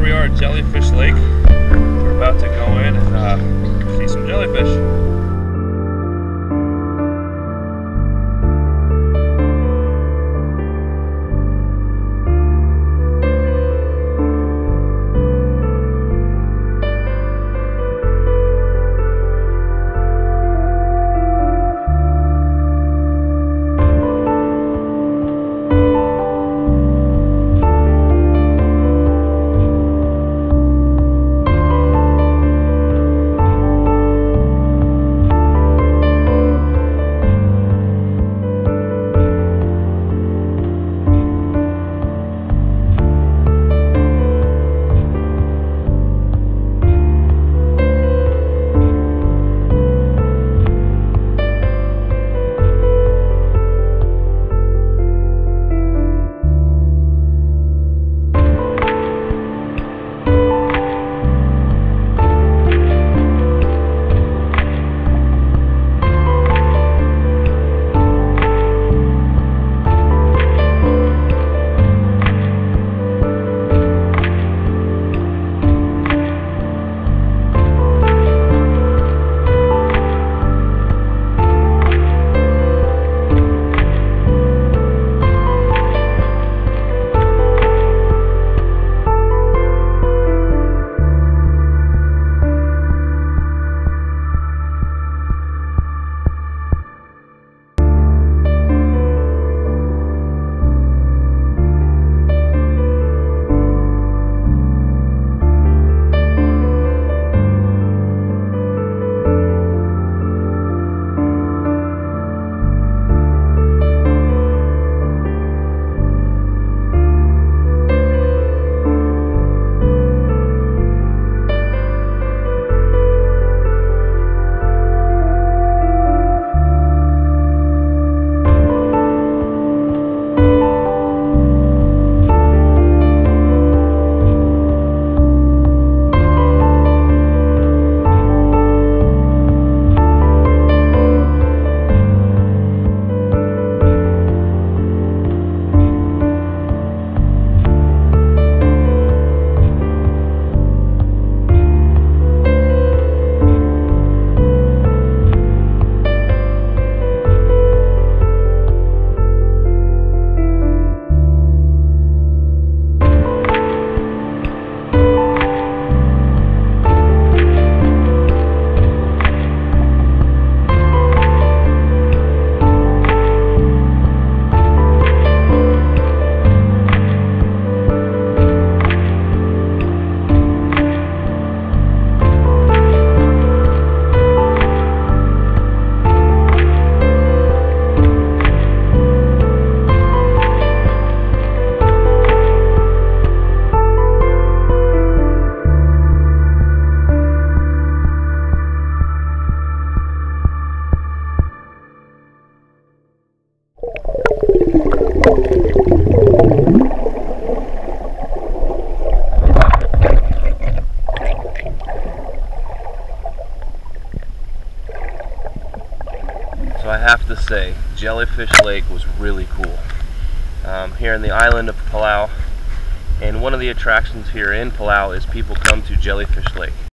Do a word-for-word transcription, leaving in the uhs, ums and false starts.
we are at Jellyfish Lake. We're about to go in and uh, see some jellyfish. So I have to say, Jellyfish Lake was really cool. Um, here in the island of Palau, and one of the attractions here in Palau is people come to Jellyfish Lake.